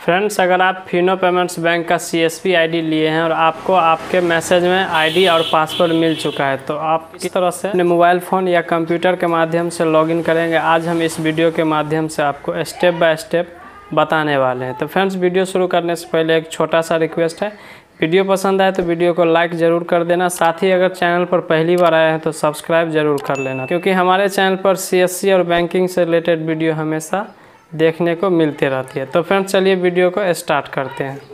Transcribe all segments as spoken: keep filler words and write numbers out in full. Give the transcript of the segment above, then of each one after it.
Friends, अगर आप Fino payments bank का सीएसपी आईडी लिए हैं और आपको आपके मैसेज में आईडी और पासवर्ड मिल चुका है, तो आप किस तरह से अपने मोबाइल फ़ोन या कंप्यूटर के माध्यम से लॉगिन करेंगे, आज हम इस वीडियो के माध्यम से आपको स्टेप बाय स्टेप बताने वाले हैं। तो फ्रेंड्स, वीडियो शुरू करने से पहले एक छोटा सा रिक्वेस्ट है, वीडियो पसंद आए तो वीडियो को लाइक ज़रूर कर देना। साथ ही अगर चैनल पर पहली बार आए हैं तो सब्सक्राइब ज़रूर कर लेना, क्योंकि हमारे चैनल पर सीएससी और बैंकिंग से रिलेटेड वीडियो हमेशा देखने को मिलती रहती है। तो फ्रेंड्स, चलिए वीडियो को स्टार्ट करते हैं।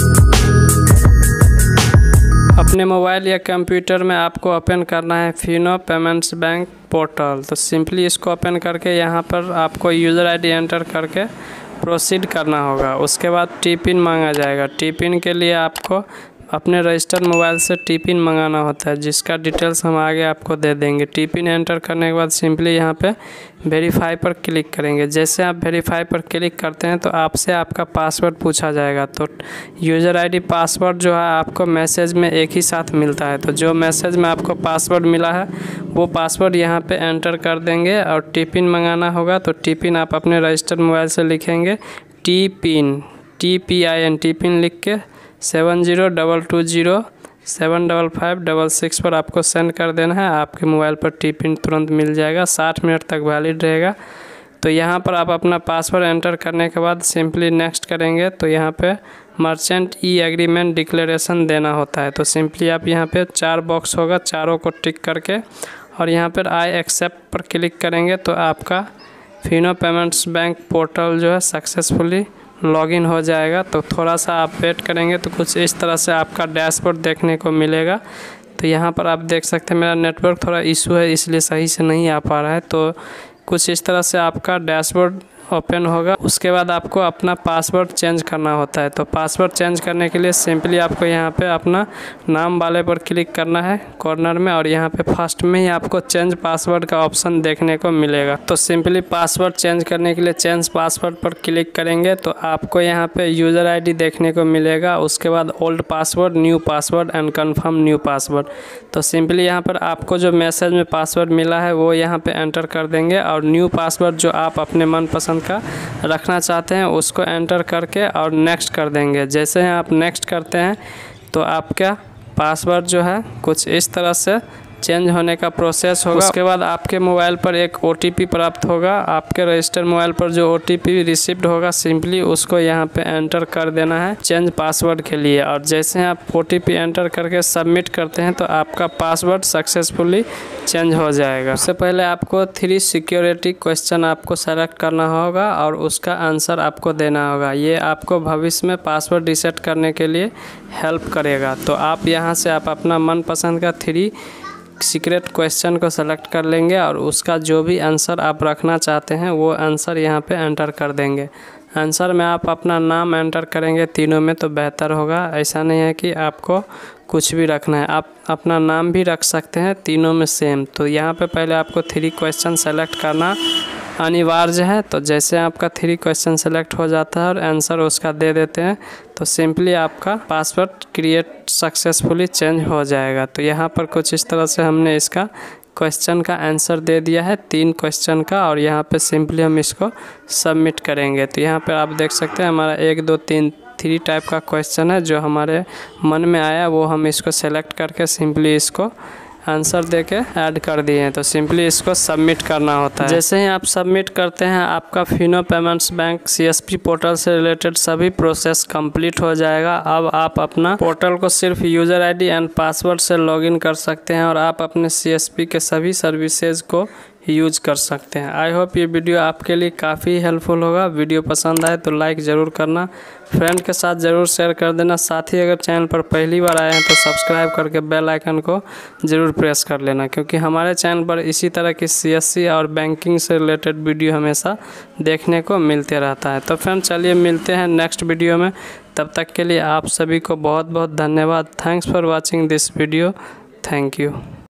अपने मोबाइल या कंप्यूटर में आपको ओपन करना है फिनो पेमेंट्स बैंक पोर्टल। तो सिंपली इसको ओपन करके यहाँ पर आपको यूज़र आईडी एंटर करके प्रोसीड करना होगा। उसके बाद टी पिन मांगा जाएगा। टी पिन के लिए आपको अपने रजिस्टर्ड मोबाइल से टी पिन मंगाना होता है, जिसका डिटेल्स हम आगे आपको दे देंगे। टी पिन एंटर करने के बाद सिंपली यहाँ पे वेरीफाई पर क्लिक करेंगे। जैसे आप वेरीफाई पर क्लिक करते हैं तो आपसे आपका पासवर्ड पूछा जाएगा। तो यूज़र आईडी पासवर्ड जो है आपको मैसेज में एक ही साथ मिलता है। तो जो मैसेज में आपको पासवर्ड मिला है वो पासवर्ड यहाँ पे एंटर कर देंगे और टी पिन मंगाना होगा। तो टी पिन आप अपने रजिस्टर्ड मोबाइल से लिखेंगे T PIN, T P I N, T PIN लिख के seven zero double two zero seven double five double six पर आपको सेंड कर देना है। आपके मोबाइल पर टी पिन तुरंत मिल जाएगा, साठ मिनट तक वैलिड रहेगा। तो यहाँ पर आप अपना पासवर्ड एंटर करने के बाद सिंपली नेक्स्ट करेंगे। तो यहाँ पे मर्चेंट ई एग्रीमेंट डिक्लेरेशन देना होता है। तो सिंपली आप यहाँ पे चार बॉक्स होगा, चारों को टिक करके और यहाँ पर आई एक्सेप्ट पर क्लिक करेंगे तो आपका फिनो पेमेंट्स बैंक पोर्टल जो है सक्सेसफुली लॉगिन हो जाएगा। तो थोड़ा सा आप वेट करेंगे तो कुछ इस तरह से आपका डैशबोर्ड देखने को मिलेगा। तो यहाँ पर आप देख सकते हैं मेरा नेटवर्क थोड़ा इशू है, इसलिए सही से नहीं आ पा रहा है। तो कुछ इस तरह से आपका डैशबोर्ड ओपन होगा। उसके बाद आपको अपना पासवर्ड चेंज करना होता है। तो पासवर्ड चेंज करने के लिए सिंपली आपको यहाँ पे अपना नाम वाले पर क्लिक करना है कॉर्नर में, और यहाँ पे फर्स्ट में ही आपको चेंज पासवर्ड का ऑप्शन देखने को मिलेगा। तो सिंपली पासवर्ड चेंज करने के लिए चेंज पासवर्ड पर क्लिक करेंगे तो आपको यहाँ पे यूज़र आईडी देखने को मिलेगा। उसके बाद old password, new password and confirm new password. तो सिंपली यहाँ पर आपको जो मैसेज में पासवर्ड मिला है वो यहाँ पे एंटर कर देंगे, और न्यू पासवर्ड जो आप अपने मनपसंद का रखना चाहते हैं उसको एंटर करके और नेक्स्ट कर देंगे। जैसे ही आप नेक्स्ट करते हैं तो आपका पासवर्ड जो है कुछ इस तरह से चेंज होने का प्रोसेस होगा। उसके बाद आपके मोबाइल पर एक ओटीपी प्राप्त होगा। आपके रजिस्टर्ड मोबाइल पर जो ओटीपी रिसीव्ड होगा सिंपली उसको यहाँ पे एंटर कर देना है चेंज पासवर्ड के लिए। और जैसे ही आप ओटीपी एंटर करके सबमिट करते हैं तो आपका पासवर्ड सक्सेसफुली चेंज हो जाएगा। उससे पहले आपको थ्री सिक्योरिटी क्वेश्चन आपको सेलेक्ट करना होगा और उसका आंसर आपको देना होगा। ये आपको भविष्य में पासवर्ड रीसेट करने के लिए हेल्प करेगा। तो आप यहाँ से आप अपना मनपसंद का थ्री सीक्रेट क्वेश्चन को सेलेक्ट कर लेंगे और उसका जो भी आंसर आप रखना चाहते हैं वो आंसर यहाँ पे एंटर कर देंगे। आंसर में आप अपना नाम एंटर करेंगे तीनों में तो बेहतर होगा। ऐसा नहीं है कि आपको कुछ भी रखना है, आप अपना नाम भी रख सकते हैं तीनों में सेम। तो यहाँ पे पहले आपको थ्री क्वेश्चन सेलेक्ट करना अनिवार्य है। तो जैसे आपका थ्री क्वेश्चन सेलेक्ट हो जाता है और आंसर उसका दे देते हैं तो सिंपली आपका पासवर्ड क्रिएट सक्सेसफुली चेंज हो जाएगा। तो यहाँ पर कुछ इस तरह से हमने इसका क्वेश्चन का आंसर दे दिया है, तीन क्वेश्चन का, और यहाँ पे सिंपली हम इसको सबमिट करेंगे। तो यहाँ पर आप देख सकते हैं हमारा एक दो तीन थ्री टाइप का क्वेश्चन है। जो हमारे मन में आया वो हम इसको सेलेक्ट करके सिंपली इसको आंसर देके ऐड कर दिए हैं। तो सिंपली इसको सबमिट करना होता है। जैसे ही आप सबमिट करते हैं आपका Fino payments bank CSP portal से रिलेटेड सभी प्रोसेस कंप्लीट हो जाएगा। अब आप अपना पोर्टल को सिर्फ यूज़र आईडी एंड पासवर्ड से लॉगिन कर सकते हैं और आप अपने सीएसपी के सभी सर्विसेज को यूज कर सकते हैं। आई होप ये वीडियो आपके लिए काफ़ी हेल्पफुल होगा। वीडियो पसंद आए तो लाइक ज़रूर करना, फ्रेंड के साथ ज़रूर शेयर कर देना। साथ ही अगर चैनल पर पहली बार आए हैं तो सब्सक्राइब करके बेल आइकन को ज़रूर प्रेस कर लेना, क्योंकि हमारे चैनल पर इसी तरह की सीएससी और बैंकिंग से रिलेटेड वीडियो हमेशा देखने को मिलते रहता है। तो फ्रेंड, चलिए मिलते हैं नेक्स्ट वीडियो में। तब तक के लिए आप सभी को बहुत बहुत धन्यवाद। Thanks for watching this video. Thank you.